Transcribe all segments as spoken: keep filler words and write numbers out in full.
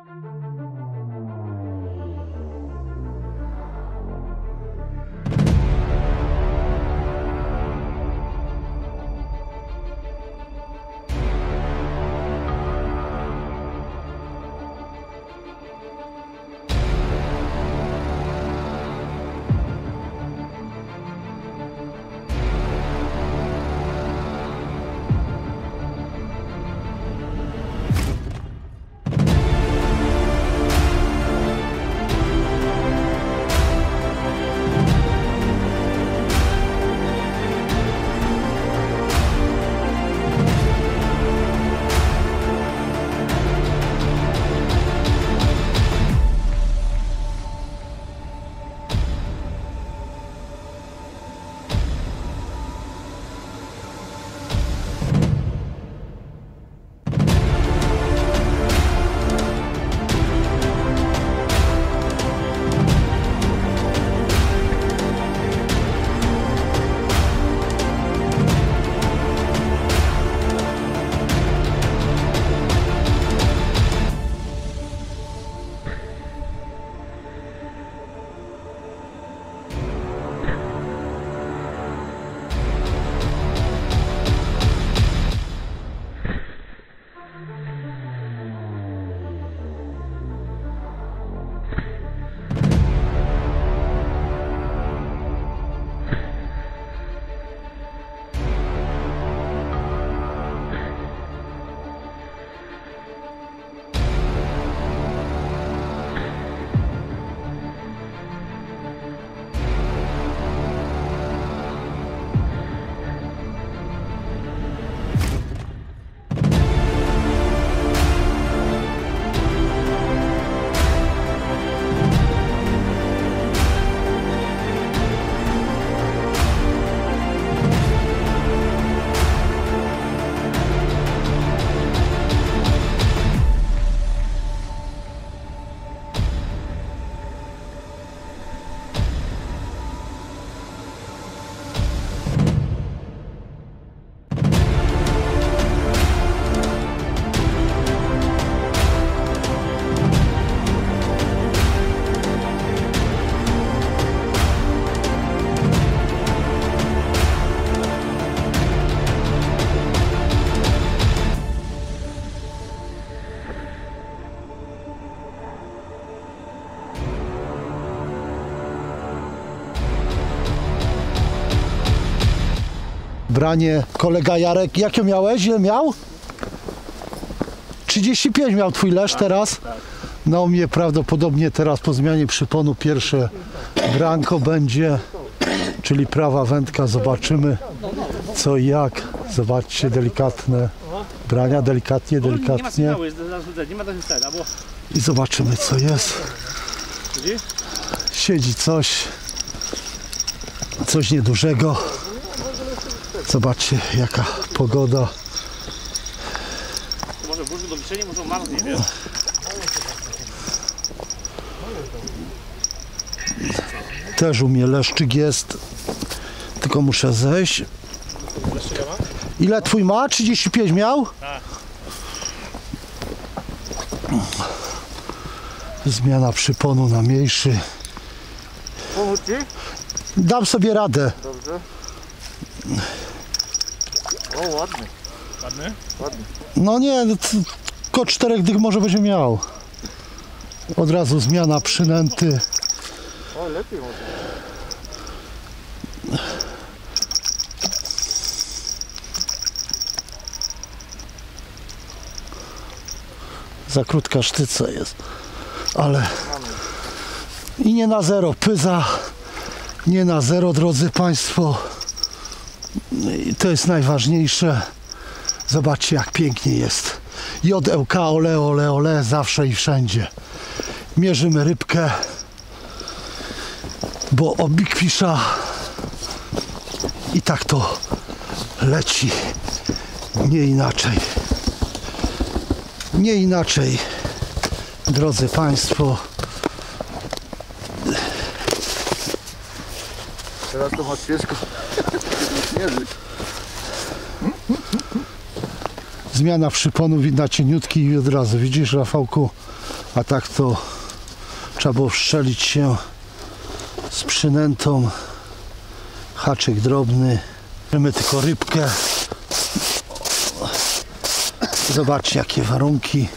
Branie kolega Jarek, jakie miałeś? Ile miał? trzydzieści pięć miał twój lesz teraz? No u mnie prawdopodobnie teraz po zmianie przyponu pierwsze branko będzie, czyli prawa wędka. Zobaczymy co i jak. Zobaczcie, delikatne brania, delikatnie, delikatnie. I zobaczymy co jest. Siedzi coś, coś niedużego. Zobaczcie jaka pogoda. Może wróżby do kieszeni, może marznie, wiesz? Też u mnie leszczyk jest, tylko muszę zejść. Ile twój ma? trzydzieści pięć miał? Tak. Zmiana przyponu na mniejszy. Pomóc ci? Dam sobie radę. Dobrze. O, ładny. Ładny? Ładny. No nie, tylko czterech dych może będzie miał. Od razu zmiana przynęty. O, lepiej może. Za krótka sztyca jest. Ale i nie na zero. Pyza nie na zero, drodzy Państwo. I to jest najważniejsze. Zobaczcie jak pięknie jest. J L K, ole, ole, ole, zawsze i wszędzie. Mierzymy rybkę, bo o Big Fisha i tak to leci. Nie inaczej. Nie inaczej, drodzy Państwo. Teraz to ma ciężko. Zmiana przyponu, widać cieniutki i od razu, widzisz Rafałku, A tak to trzeba było wszczelić się z przynętą. Haczyk drobny. Mamy tylko rybkę. Zobaczcie jakie warunki.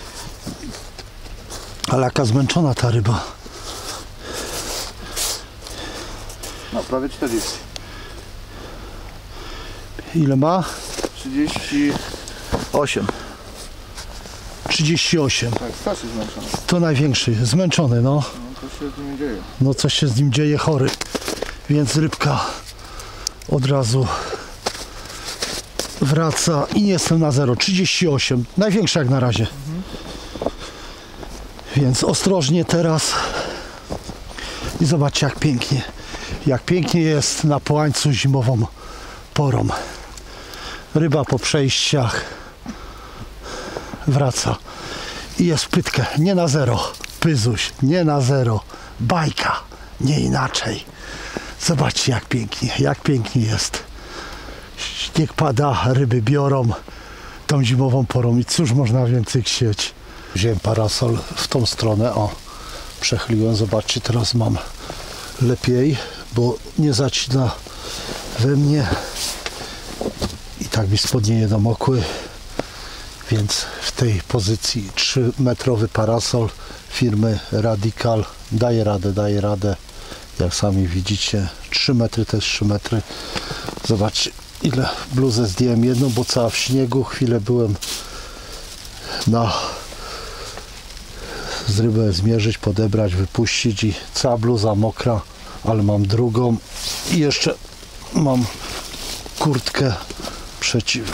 Ale jaka zmęczona ta ryba. No, prawie czterdzieści. Ile ma? trzydzieści osiem. trzydzieści osiem. Tak, strasznie zmęczony. To największy. Zmęczony, no. No, to się z nim dzieje. No coś się z nim dzieje, chory. Więc rybka od razu wraca i nie jestem na zero. trzydzieści osiem. Największa jak na razie. Mhm. Więc ostrożnie teraz. I zobaczcie jak pięknie. Jak pięknie jest na połańcu zimową porą. Ryba po przejściach wraca. I jest pytkę. Nie na zero. Pyzuś. Nie na zero. Bajka. Nie inaczej. Zobaczcie jak pięknie. Jak pięknie jest. Śnieg pada, ryby biorą tą zimową porą. I cóż można więcej chcieć. Wziąłem parasol w tą stronę. O, przechyliłem. Zobaczcie, teraz mam lepiej, bo nie zacina we mnie. I tak mi spodnie nie domokły. Więc w tej pozycji trzymetrowy parasol firmy Radical daje radę, daje radę. Jak sami widzicie, trzy metry to jest trzy metry. Zobaczcie ile bluzę zdjąłem jedną, bo cała w śniegu. Chwilę byłem na z rybę zmierzyć, podebrać, wypuścić i cała bluza mokra, ale mam drugą i jeszcze mam kurtkę przeciw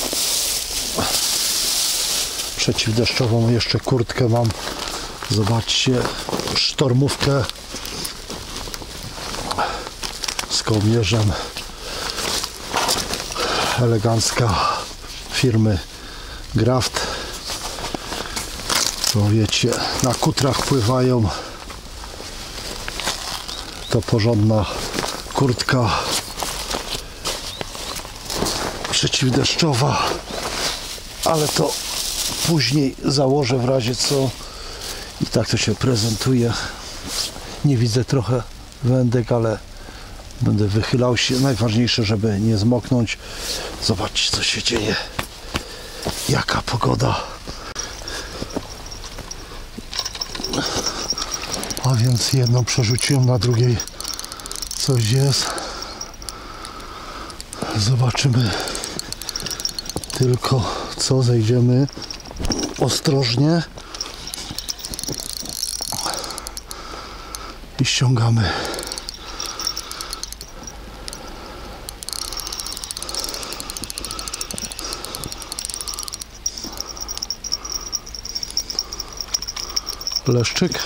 przeciwdeszczową, jeszcze kurtkę mam. Zobaczcie, sztormówkę z kołnierzem, elegancka firmy Graft. To wiecie, na kutrach pływają. To porządna kurtka przeciwdeszczowa, ale to później założę w razie co. I tak to się prezentuje. Nie widzę trochę wędek, ale będę wychylał się. Najważniejsze, żeby nie zmoknąć. Zobaczcie co się dzieje. Jaka pogoda. A więc jedną przerzuciłem, na drugiej coś jest. Zobaczymy tylko co, zejdziemy ostrożnie i ściągamy. Leszczyk.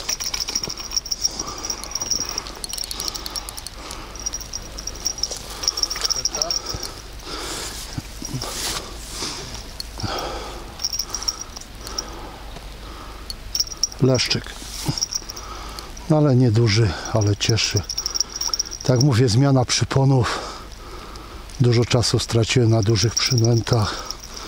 Leszczyk. No ale nieduży, ale cieszy. Tak mówię, zmiana przyponów. Dużo czasu straciłem na dużych przynętach.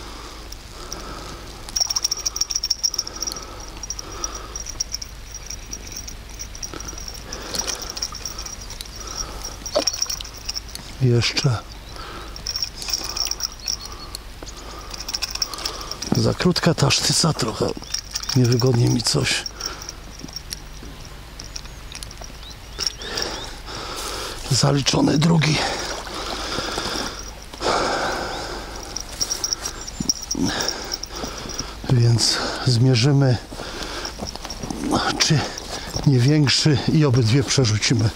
Jeszcze za krótka ta sztyca, trochę niewygodnie mi coś. Zaliczony drugi. Więc zmierzymy, czy nie większy, i obydwie przerzucimy.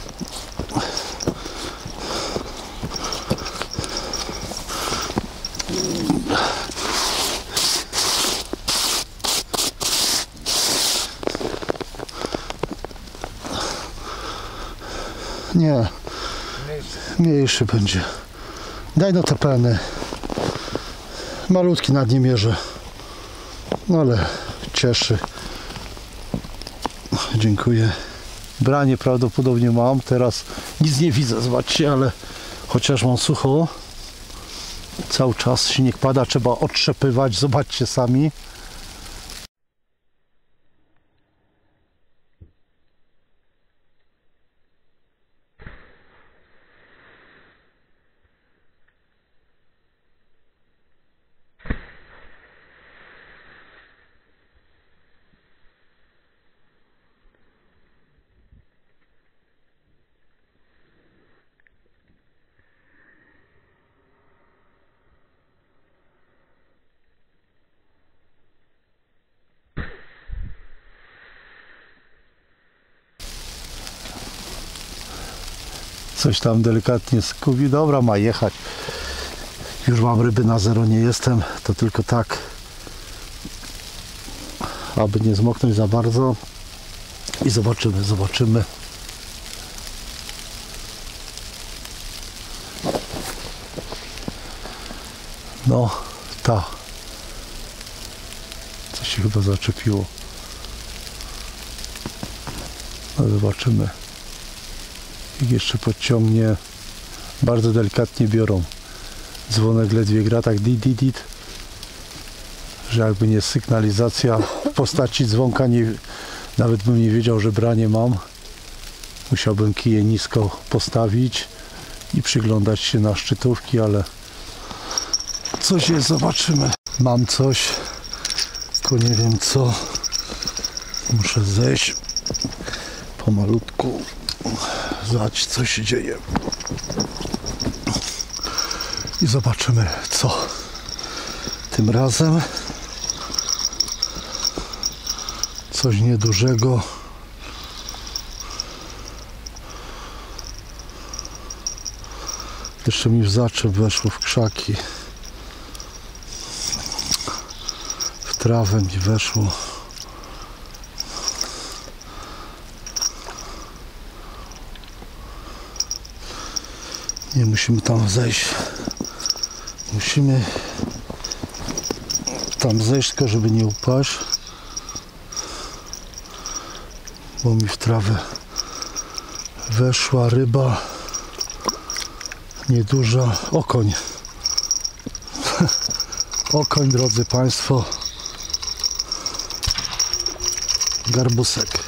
Nie, mniejszy będzie. Daj no te peny. Malutki nad nim mierzę. No ale cieszy. Dziękuję. Branie prawdopodobnie mam. Teraz nic nie widzę, zobaczcie, ale chociaż mam sucho. Cały czas śnieg pada, trzeba otrzepywać. Zobaczcie sami. Coś tam delikatnie skubi. Dobra, ma jechać. Już mam ryby na zero, nie jestem. To tylko tak, aby nie zmoknąć za bardzo. I zobaczymy, zobaczymy. No, ta. Coś się chyba zaczepiło. No, zobaczymy. Jak jeszcze podciągnie, bardzo delikatnie biorą. Dzwonek ledwie gra, tak dit, dit, dit, że jakby nie sygnalizacja w postaci dzwonka, nie, nawet bym nie wiedział, że branie mam. Musiałbym kije nisko postawić i przyglądać się na szczytówki, ale coś jest, zobaczymy. Mam coś, tylko nie wiem co. Muszę zejść pomalutku. Zobaczcie, co się dzieje. I zobaczymy, co tym razem. Coś niedużego. Jeszcze mi w zaczep weszło, w krzaki. W trawę mi weszło. Nie musimy tam zejść. Musimy tam zejść, tylko żeby nie upaść. Bo mi w trawę weszła ryba. Nieduża. Okoń. Okoń, drodzy Państwo. Garbusek.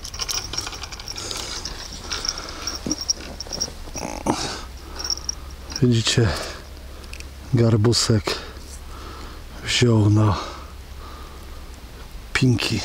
Widzicie, garbusek wziął na pinki.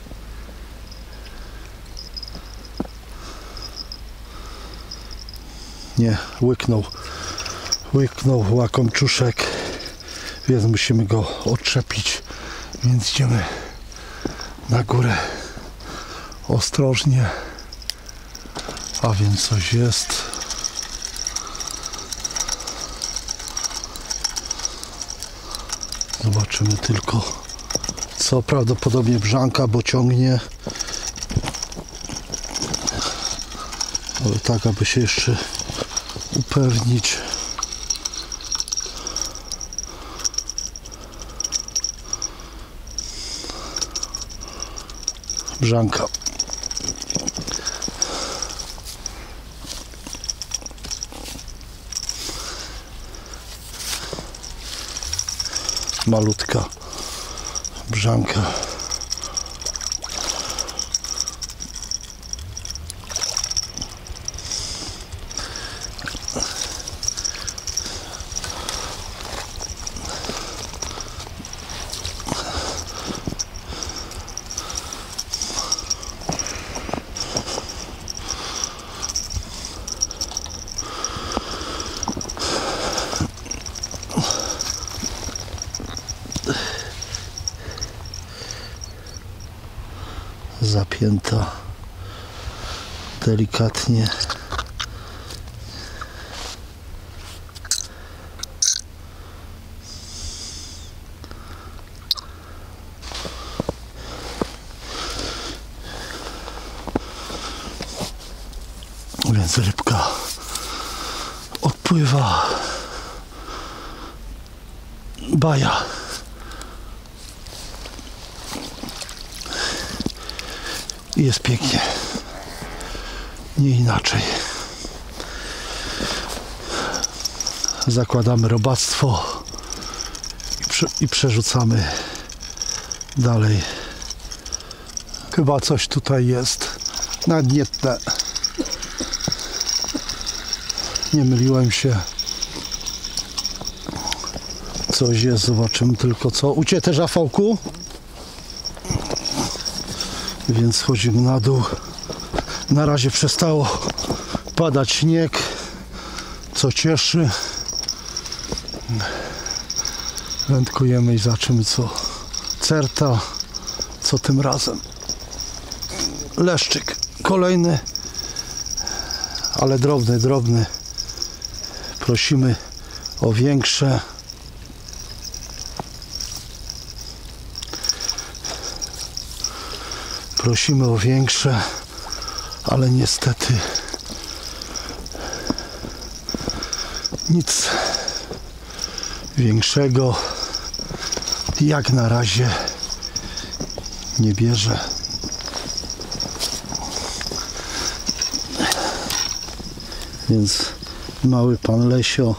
Nie, łyknął. Łyknął łakomczuszek, więc musimy go odczepić. Więc idziemy na górę ostrożnie. A więc coś jest. Zobaczymy tylko, co, prawdopodobnie brzanka, bo ciągnie. Ale tak, aby się jeszcze upewnić. Brzanka. Malutka brzanka. Zapięta delikatnie. Więc rybka odpływa. Baja. Jest pięknie. Nie inaczej. Zakładamy robactwo i, prze, i przerzucamy dalej. Chyba coś tutaj jest. Na dnie tle. Nie myliłem się. Coś jest, zobaczymy tylko co. Uciekł Rafałku? Więc schodzimy na dół. Na razie przestało padać śnieg, co cieszy. Wędkujemy i zobaczymy co certa, co tym razem. Leszczyk kolejny, ale drobny, drobny. Prosimy o większe. Prosimy o większe, ale niestety nic większego jak na razie nie bierze. Więc mały pan Lesio.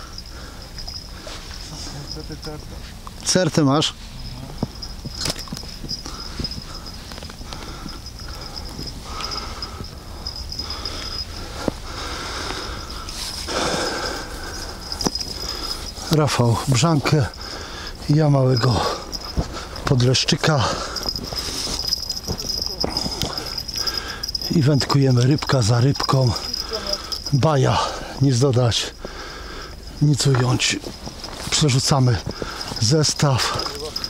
Certę masz? Rafał brzankę, ja małego podleszczyka i wędkujemy rybka za rybką. Baja, nic dodać, nic ująć. Przerzucamy zestaw.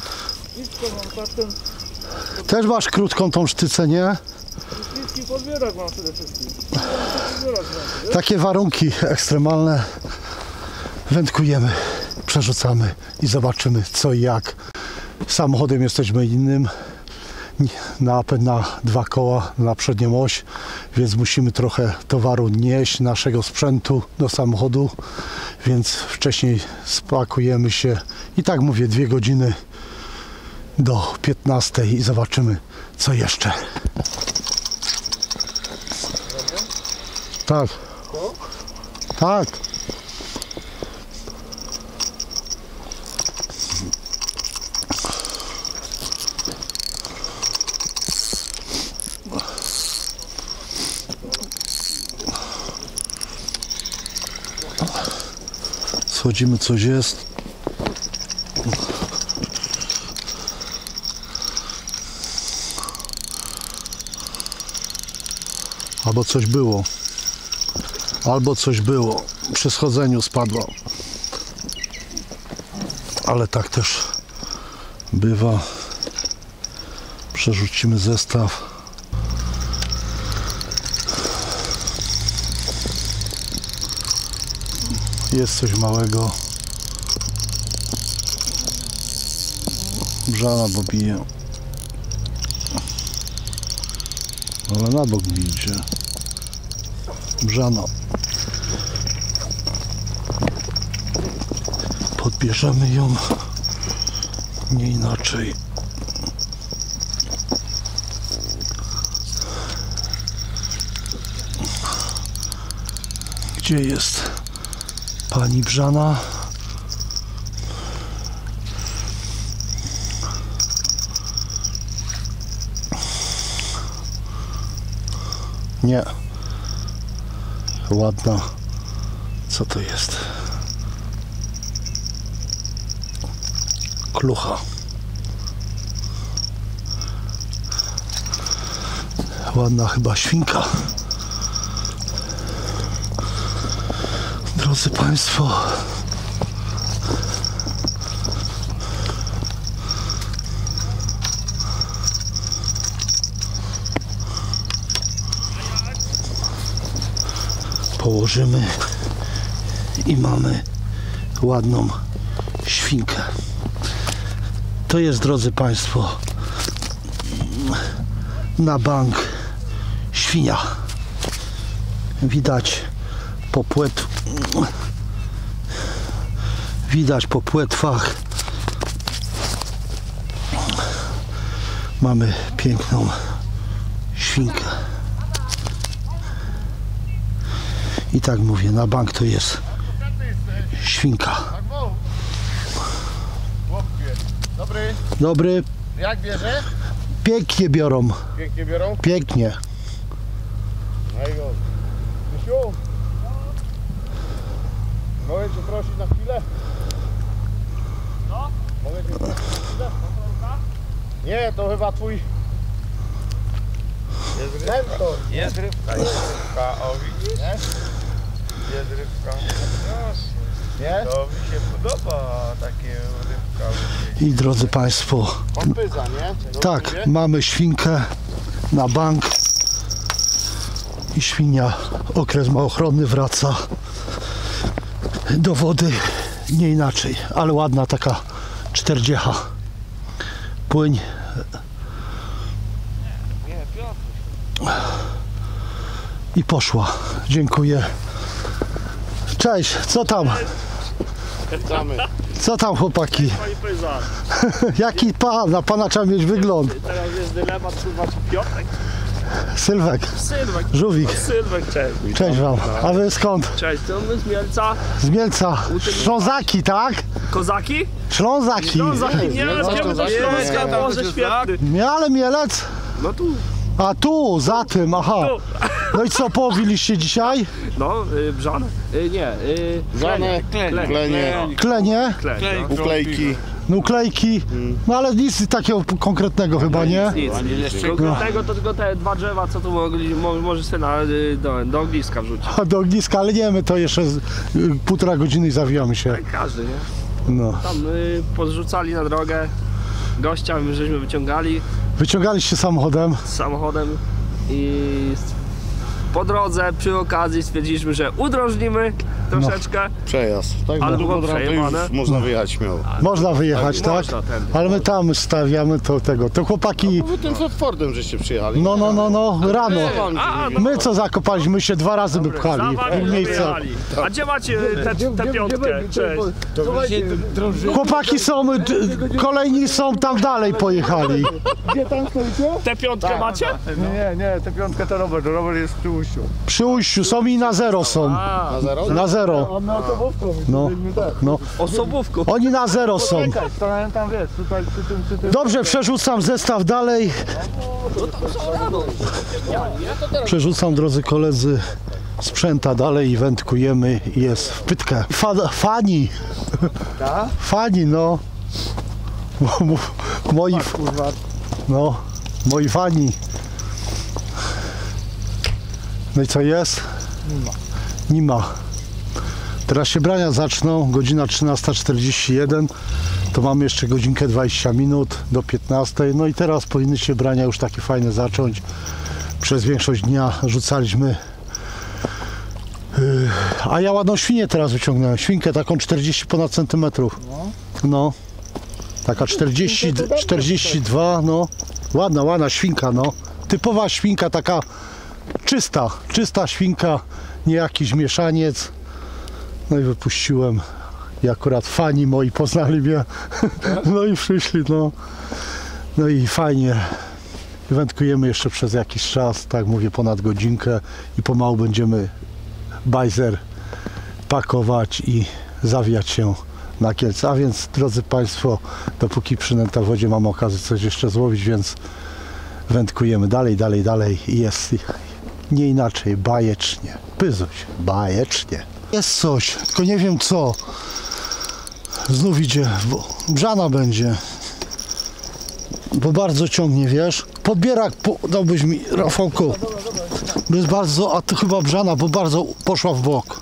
Też masz krótką tą sztycę, nie? podbierak mam przede wszystkim. Takie warunki ekstremalne. Wędkujemy, przerzucamy i zobaczymy co i jak. Samochodem jesteśmy innym. Napęd na dwa koła, na przednią oś, więc musimy trochę towaru nieść, naszego sprzętu do samochodu, więc wcześniej spakujemy się i tak mówię, dwie godziny do piętnastej i zobaczymy co jeszcze. Tak. Tak. Schodzimy, coś jest. Albo coś było. Albo coś było. Przy schodzeniu spadło. Ale tak też bywa. Przerzucimy zestaw. Jest coś małego. Brzana, bo bije. Ale na bok mi idzie. Brzana. Podbierzemy ją. Nie inaczej. Gdzie jest pani Brzana? Nie. Ładna. Co to jest? Klucha. Ładna chyba świnka. Drodzy Państwo, położymy i mamy ładną świnkę. To jest, drodzy Państwo, na bank świnia. Widać po płet... Widać po płetwach. Mamy piękną świnkę. I tak mówię, na bank to jest świnka. Dobry. Dobry. Jak bierze? Pięknie biorą. Pięknie biorą? Pięknie. Najgorzej. Misiu? Mogę cię prosić na chwilę? Co? Mogę cię prosić na chwilę? Kontrolka? Nie, to chyba twój... Jest rybka. Jest rybka, jest rybka, o widzisz? Nie? Jest rybka. Proszę. Nie? To mi się podoba takie rybka. I drodzy Państwo, Kompyza, nie? Dobrze tak, mówię? mamy świnkę na bank. i świnia, okres małochronny, wraca do wody nie inaczej, ale ładna taka czterdziecha. Płyń. I poszła. Dziękuję. Cześć, co tam? Wracamy. Co tam, chłopaki? Pani Pyza. Jaki pan? Na pana trzeba mieć wygląd. Teraz jest dylemat, kurwa, czy Piotrek? Sylwek, Sylwek. Żółwik. Sylwek, cześć. Cześć wam. A wy skąd? Cześć, to my z Mielca. Z Mielca. Ślązaki, tak? Kozaki? Ślązaki. Ślązaki, nie, jedziemy do Śląska, Boże świetny. Nie, ale Mielec. No tu, A tu, za tym, aha. tu. No i co, połowiliście dzisiaj? No, y, brzane. Y, nie, y, Żane, klenie. klenie, Klenie, Klenie. no. uklejki. nuklejki. No ale nic takiego konkretnego chyba, nie? Nic, nic. Konkretnego to tylko te dwa drzewa, co tu mogli, mo, możesz sobie na, y, do, do ogniska wrzucić. A do ogniska, ale nie, my to jeszcze z, y, półtora godziny i zawijamy się. Tak, każdy, nie? No. Tam y, podrzucali na drogę, gościa my żeśmy wyciągali Wyciągaliście samochodem. z samochodem i s- po drodze przy okazji stwierdziliśmy, że udrożnimy troszeczkę. Przejazd. Tak, Ale na było drugą drogę przejebane. już można wyjechać śmiało. Można wyjechać, Tak, tak? można tędy, Ale my można. tam stawiamy to tego. To chłopaki, Wy tym Fordem żeście przyjechali. no, no, no, no, rano. A, no, My co zakopaliśmy się dwa razy by za pchali. wami W miejsca. wyjechali. A gdzie macie tę te, te piątkę? Cześć. Chłopaki są, d- kolejni są tam dalej pojechali. Tę piątkę macie? Nie, nie, tę piątkę to Robert, Robert jest przy ujściu. Przy ujściu są i na zero są. A, Na zero? Na zero. A my osobówką, No, no. osobówką. Oni na zero są. Czekaj, to tam wiesz, tutaj przy tym, przy tym. Dobrze, przerzucam zestaw dalej. Przerzucam, drodzy koledzy, sprzęta dalej i wędkujemy. Jest w pytkę. Fa- fani. Fani, no. Mo- mo- Moi, Kurwa, no, moi fani. No i co jest? Nie ma. Teraz się brania zaczną, godzina trzynasta czterdzieści jeden, to mamy jeszcze godzinkę dwadzieścia minut do piętnastej. No i teraz powinny się brania już takie fajne zacząć. Przez większość dnia rzucaliśmy. Yy, a ja ładną świnię teraz wyciągnąłem. Świnkę taką czterdzieści ponad centymetrów. No. Taka czterdzieści, czterdzieści dwa, no. Ładna, ładna świnka, no. Typowa świnka, taka czysta, czysta świnka, nie jakiś mieszaniec. No i wypuściłem i akurat fani moi poznali mnie, no i przyszli, no. No i fajnie, wędkujemy jeszcze przez jakiś czas, tak mówię, ponad godzinkę i pomału będziemy bajzer pakować i zawijać się na Kielce. A więc, drodzy Państwo, dopóki przynęta w wodzie mam okazję coś jeszcze złowić, więc wędkujemy dalej, dalej, dalej i jest nie inaczej, bajecznie. Pyzuś, bajecznie. Jest coś, tylko nie wiem co. Znów idzie, bo brzana będzie. Bo bardzo ciągnie, wiesz. Podbierak po, dałbyś mi, Rafałku. Bo jest bardzo, a to chyba brzana, bo bardzo poszła w bok.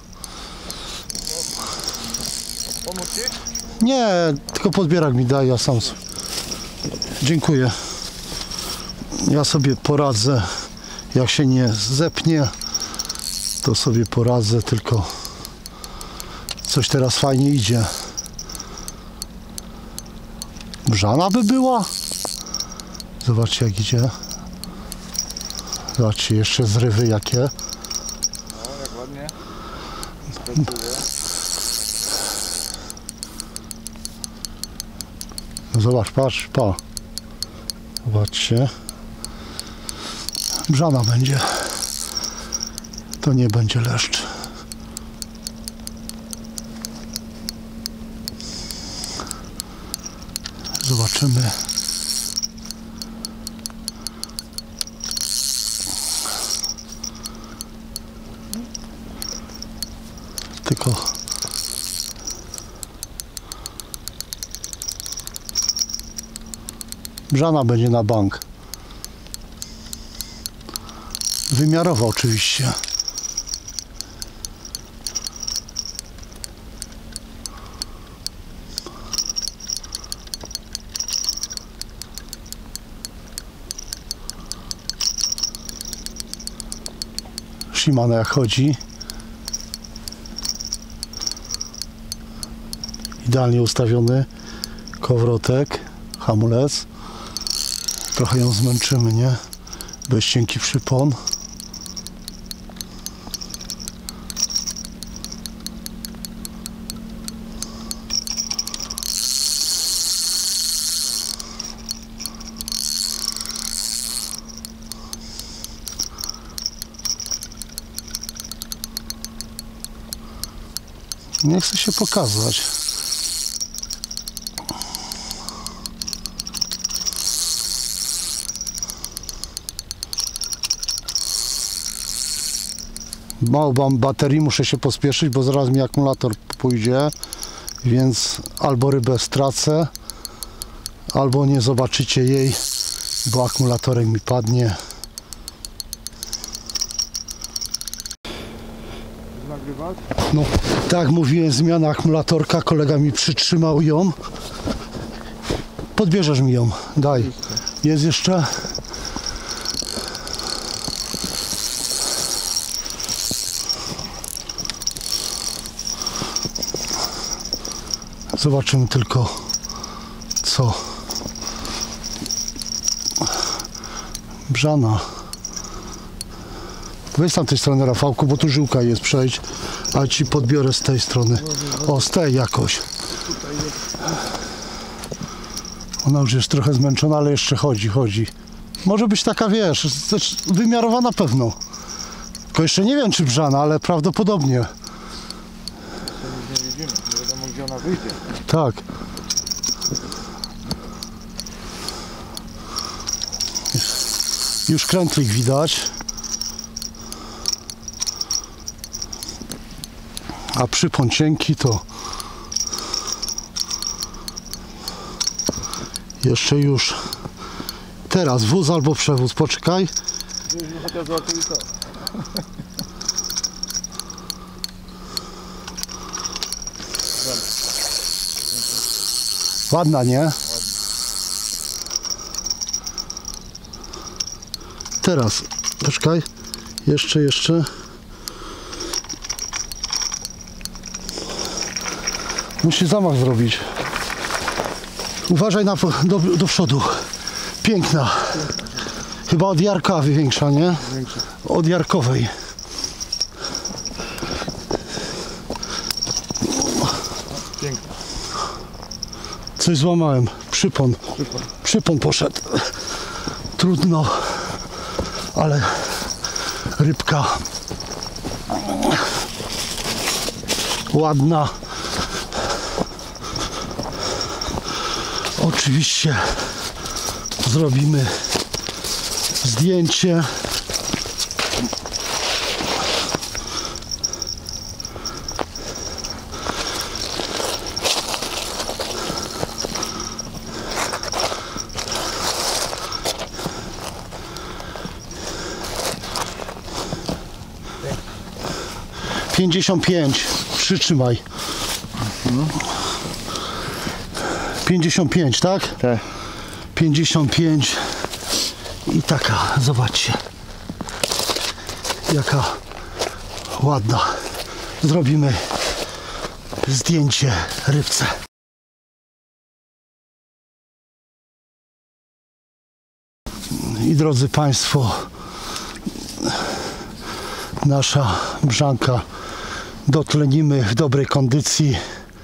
Nie, tylko podbierak mi daje, ja sam. s- Dziękuję. Ja sobie poradzę. Jak się nie zepnie, to sobie poradzę, tylko coś teraz fajnie idzie. Brzana by była? Zobaczcie jak idzie. Zobaczcie, jeszcze zrywy jakie. jak ładnie. No zobacz, patrz, pa. Zobaczcie. Brzana będzie. To nie będzie leszcz. Zobaczymy. Tylko brzana będzie na bank. Wymiarowo oczywiście. Shimano jak chodzi. Idealnie ustawiony kołowrotek, hamulec. Trochę ją zmęczymy, nie? Bez cienki przypon. Nie chcę się pokazać. Mało mam baterii, muszę się pospieszyć, bo zaraz mi akumulator pójdzie, więc albo rybę stracę, albo nie zobaczycie jej, bo akumulatorek mi padnie. Nagrywać? No, tak jak mówiłem, zmiana akumulatorka, kolega mi przytrzymał ją. Podbierzesz mi ją, daj. Jest jeszcze? Zobaczymy tylko, co. Brzana. Weź z tamtej strony, Rafałku, bo tu żyłka jest, przejdź. A ci podbiorę z tej strony. O, z tej jakoś. Ona już jest trochę zmęczona, ale jeszcze chodzi, chodzi. Może być taka, wiesz, wymiarowana pewno. Tylko jeszcze nie wiem, czy brzana, ale prawdopodobnie. Nie widzimy, nie wiadomo, gdzie ona wyjdzie. Tak. Już krętlik widać. A przypon cienki to jeszcze już teraz wóz albo przewóz. Poczekaj. Żebyśmy chociaż zobaczyli co. Ładna, nie? Teraz, poczekaj. Jeszcze, jeszcze. Musi zamach zrobić. Uważaj na, do, do przodu. Piękna. Chyba od Jarka większa, nie? Od Jarkowej. Piękna. Coś złamałem. Przypon. Przypon poszedł. Trudno. Ale rybka ładna. Oczywiście zrobimy zdjęcie. pięćdziesiąt pięć. Przytrzymaj. pięćdziesiąt pięć, tak? Tak. pięćdziesiąt pięć i taka, zobaczcie, jaka ładna. Zrobimy zdjęcie rybce. I drodzy Państwo, nasza brzanka dotlenimy w dobrej kondycji.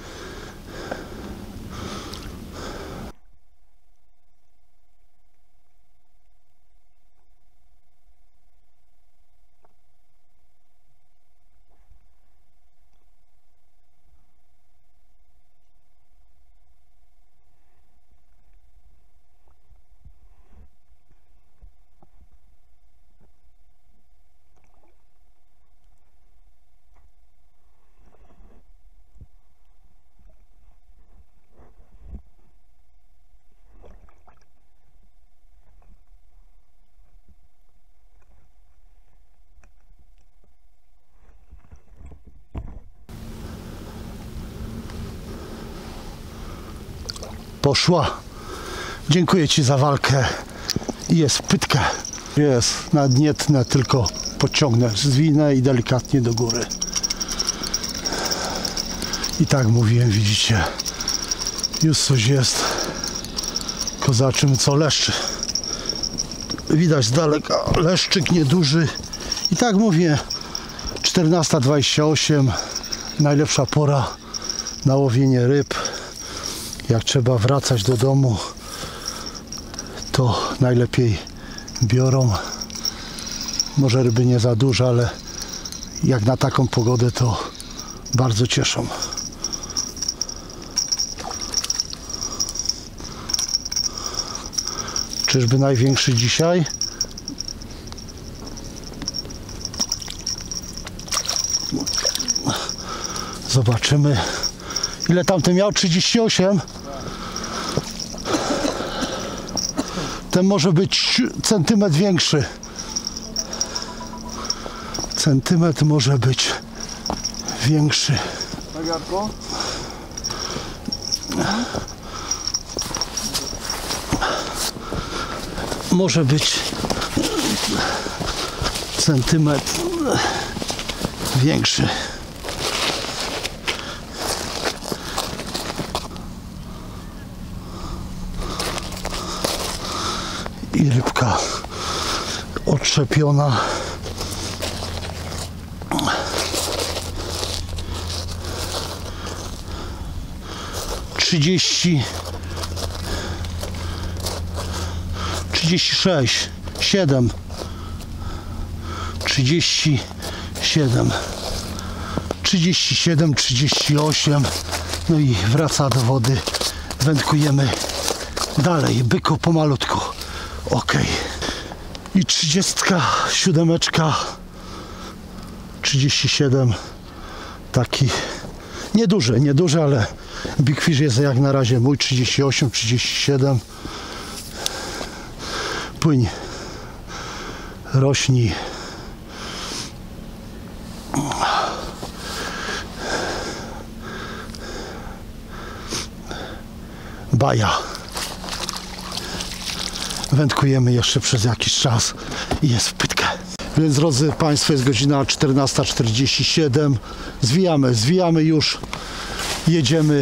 Poszła. Dziękuję Ci za walkę. I jest pytka. Jest, nawet nie tnę, tylko podciągnę, zwinę i delikatnie do góry. I tak mówiłem, widzicie, już coś jest. Tylko zobaczymy co leszczy. Widać z daleka leszczyk nieduży. I tak mówię, czternasta dwadzieścia osiem, najlepsza pora na łowienie ryb. Jak trzeba wracać do domu, to najlepiej biorą. Może ryby nie za duże, ale jak na taką pogodę to bardzo cieszą. Czyżby największy dzisiaj? Zobaczymy. Ile tamten miał? trzydzieści osiem? Ten może być centymetr większy. Centymetr może być większy. Tak, Jarko? Może być centymetr większy. I rybka odczepiona. Trzydzieści, trzydzieści sześć, siedem, trzydzieści siedem, trzydzieści siedem, trzydzieści osiem. No i wraca do wody. Wędkujemy dalej, byku pomalutku. Ok. I trzydziestka siódemeczka, trzydzieści siedem, taki nieduży, nieduży, ale Big Fish jest jak na razie mój, trzydzieści osiem, trzydzieści siedem. Płyń, rośnij. Baja. Wędkujemy jeszcze przez jakiś czas i jest w pytkę. Więc drodzy Państwo, jest godzina czternasta czterdzieści siedem. Zwijamy, zwijamy już. Jedziemy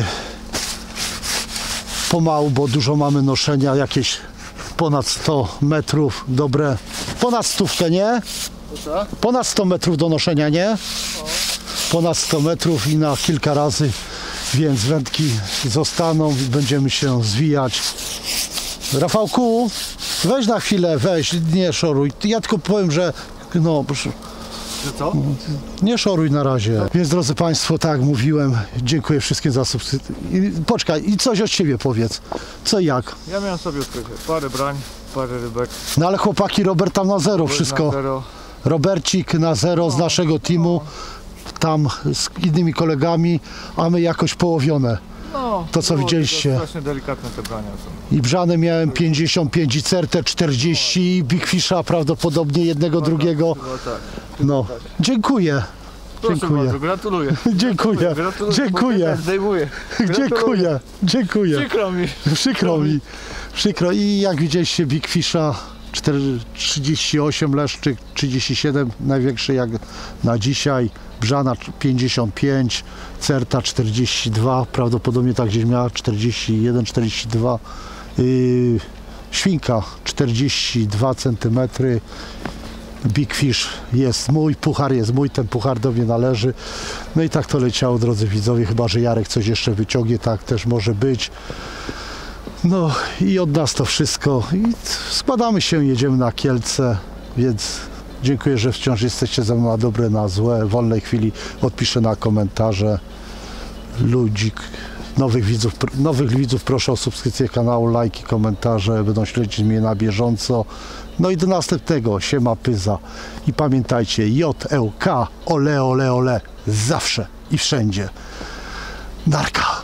pomału, bo dużo mamy noszenia, jakieś ponad sto metrów, dobre, ponad stówkę, nie? Ponad sto metrów do noszenia, nie? Ponad sto metrów i na kilka razy, więc wędki zostaną, będziemy się zwijać. Rafałku, weź na chwilę, weź, nie szoruj. Ja tylko powiem, że no, proszę. Że co? Nie szoruj na razie. Więc drodzy Państwo, tak jak mówiłem, dziękuję wszystkim za subskrypcję. Poczekaj, i coś od Ciebie powiedz. Co i jak? Ja miałem sobie odkryć parę brań, parę rybek. No ale chłopaki, Robert tam na zero wszystko. Na zero. Robercik na zero z naszego teamu. Tam z innymi kolegami, a my jakoś połowione. No, To, co było widzieliście. tylko Strasznie delikatne te brania są. I brzane miałem pięćdziesiąt pięć i certę czterdzieści, i Big Fisha prawdopodobnie jednego, drugiego. Chyba tak. No, dziękuję. Proszę Dziękuję. bardzo, gratuluję. Dziękuję. Gratuluję. Dziękuję. Zdejmuję. Dziękuję. Dziękuję. Przykro mi. Przykro mi. Przykro. I jak widzieliście Big Fisha trzydzieści osiem, leszczyk trzydzieści siedem, największy jak na dzisiaj. Brzana pięćdziesiąt pięć, certa czterdzieści dwa, prawdopodobnie tak gdzieś miała czterdzieści jeden, czterdzieści dwa. Yy, świnka czterdzieści dwa centymetry. Big Fish jest mój, puchar jest mój, ten puchar do mnie należy. No i tak to leciało, drodzy widzowie, chyba że Jarek coś jeszcze wyciągnie, tak też może być. No i od nas to wszystko. I składamy się, jedziemy na Kielce, więc dziękuję, że wciąż jesteście ze mną na dobre, na złe. W wolnej chwili odpiszę na komentarze. Ludzik, nowych widzów, nowych widzów proszę o subskrypcję kanału, lajki, komentarze. Będą śledzić mnie na bieżąco. No i do następnego. Siema Pyza. I pamiętajcie, J E K, ole, ole, ole, zawsze i wszędzie. Narka.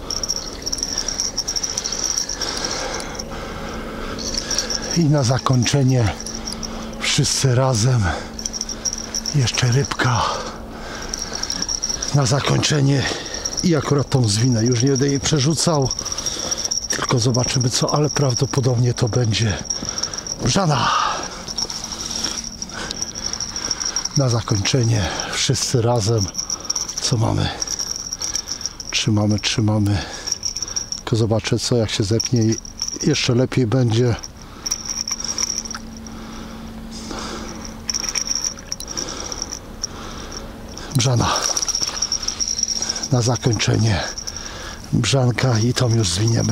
I na zakończenie wszyscy razem jeszcze rybka na zakończenie i akurat tą zwinę już nie będę jej przerzucał, tylko zobaczymy co, ale prawdopodobnie to będzie brzana. Na zakończenie wszyscy razem. Co mamy? Trzymamy, trzymamy. Tylko zobaczę co, jak się zepnie i jeszcze lepiej będzie. Brzana. Na zakończenie brzanka i tą już zwiniemy.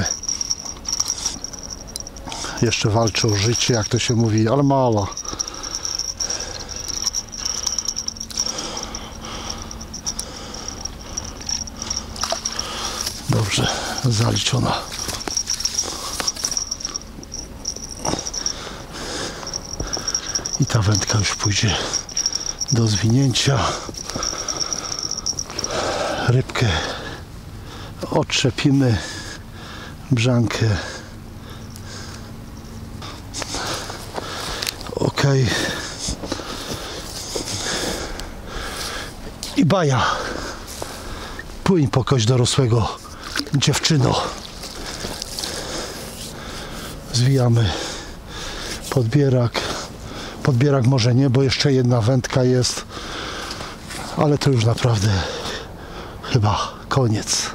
Jeszcze walczy o życie, jak to się mówi, ale mała. Dobrze, zaliczona. I ta wędka już pójdzie do zwinięcia. Rybkę odczepimy, brzankę. Ok. I baja. Płyń po kość dorosłego, dziewczyno. Zwijamy podbierak. Podbierak może nie, bo jeszcze jedna wędka jest, ale to już naprawdę chyba koniec.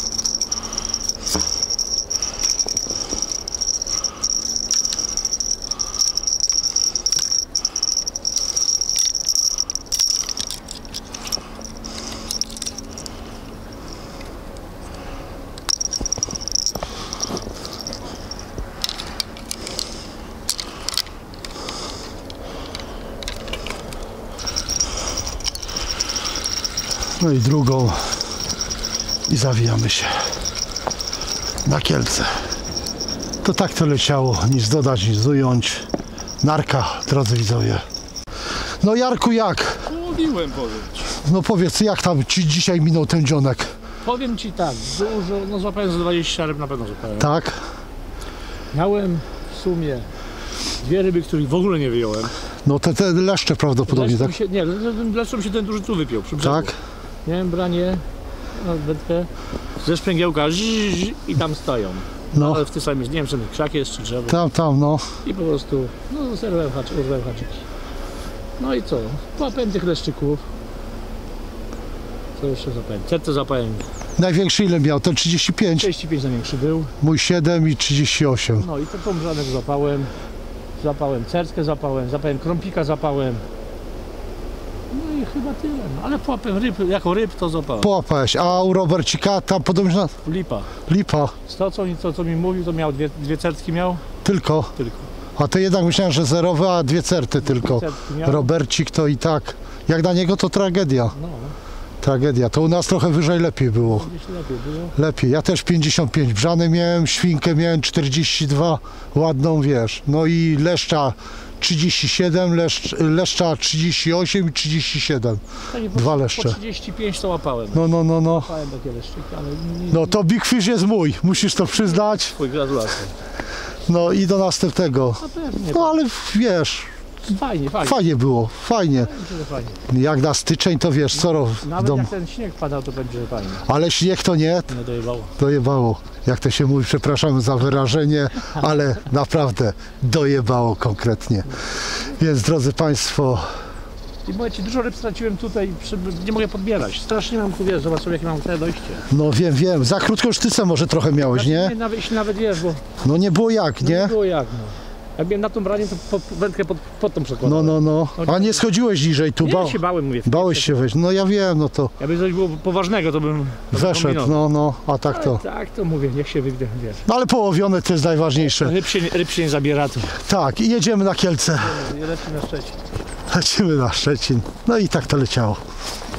No i drugą i zawijamy się na Kielce. To tak to leciało, nic dodać, nic ująć. Narka, drodzy widzowie. No Jarku, jak? Mówiłem, powiem ci. No powiedz, jak tam ci dzisiaj minął ten dzionek? Powiem ci tak, dużo, no złapałem za dwadzieścia ryb, na pewno złapałem. Tak? Miałem w sumie dwie ryby, których w ogóle nie wyjąłem. No te, te leszcze prawdopodobnie, Leszczą tak? się, nie, leszczą się ten duży tu wypiął przy brzegu. Tak? Miałem branie, no, wędkę ze sprzęgiełka zzz, i tam stoją. No, Ale w tym samym, nie wiem, czy ten krzak jest, czy drzewo. tam, tam, no. I po prostu, no zerwałem hacz, urwałem haczyki. No i co? Złapałem tych leszczyków. Co jeszcze złapałem? Cerce złapałem. Największy ile miał? Ten trzydzieści pięć? trzydzieści pięć największy był. Mój siedem i trzydzieści osiem. No i to tą brzanek złapałem. Złapałem cerckę, złapałem, złapałem krąpika, złapałem. No i chyba tyle. No, ale połapem ryb, jako ryb to złapałem. Połapałeś, a u Robercika tam podobnie na Lipa. lipa. Z to, co, mi- co, co mi mówił, to miał dwie, dwie certki miał. Tylko. Tylko. A to jednak myślałem, że zerowy, a dwie certy tylko. Certki miał. Robercik to i tak. Jak na niego to tragedia. No, Tragedia. To u nas trochę wyżej lepiej było. gdzieś lepiej było. Lepiej. Ja też pięćdziesiąt pięć brzany miałem, świnkę miałem czterdzieści dwa, ładną wiesz. No i leszcza trzydzieści siedem, leszcz, leszcza trzydzieści osiem i trzydzieści siedem. Takie po, Dwa Po leszcze. trzydzieści pięć to łapałem. No, no, no, no. Łapałem takie leszczyki, ale nie, No to Big Fish jest mój, musisz to przyznać. twój, gratulacje. No i do następnego. No pewnie, No ale wiesz, fajnie, fajnie. fajnie było, fajnie. Myślę, że fajnie. Jak na styczeń to wiesz, co ro- w Nawet domu. jak ten śnieg padał, to będzie fajnie. Ale śnieg to nie, Nie dojebało. dojebało. Jak to się mówi, przepraszam za wyrażenie, ale naprawdę dojebało konkretnie. Więc drodzy Państwo, I mówię ci, dużo ryb straciłem tutaj, przy, nie mogę podbierać. Strasznie mam tu, wiesz, zobacz sobie jakie mam te dojście. no wiem, wiem, za krótką sztycę może trochę miałeś, nie? Nawet, jeśli nawet wiesz, bo No nie było jak, no nie nie? było jak, no. Jak byłem na tą branie, to pod, wędkę pod, pod tą No, przekładałem. no, no. A nie schodziłeś niżej tu, Nie, ba- ja się bałem, mówię. bałeś się wejść. No ja wiem, no to Jakby coś było poważnego, to bym to bym weszedł, kombinował. no, no, a tak Ale to. tak, to mówię, niech się wyjdzie, wiesz. No ale połowione to jest najważniejsze. Ryb się, ryb się nie zabiera, to Tak, i jedziemy na Kielce. lepszy na Szczecin. Lecimy na Szczecin. No i tak to leciało.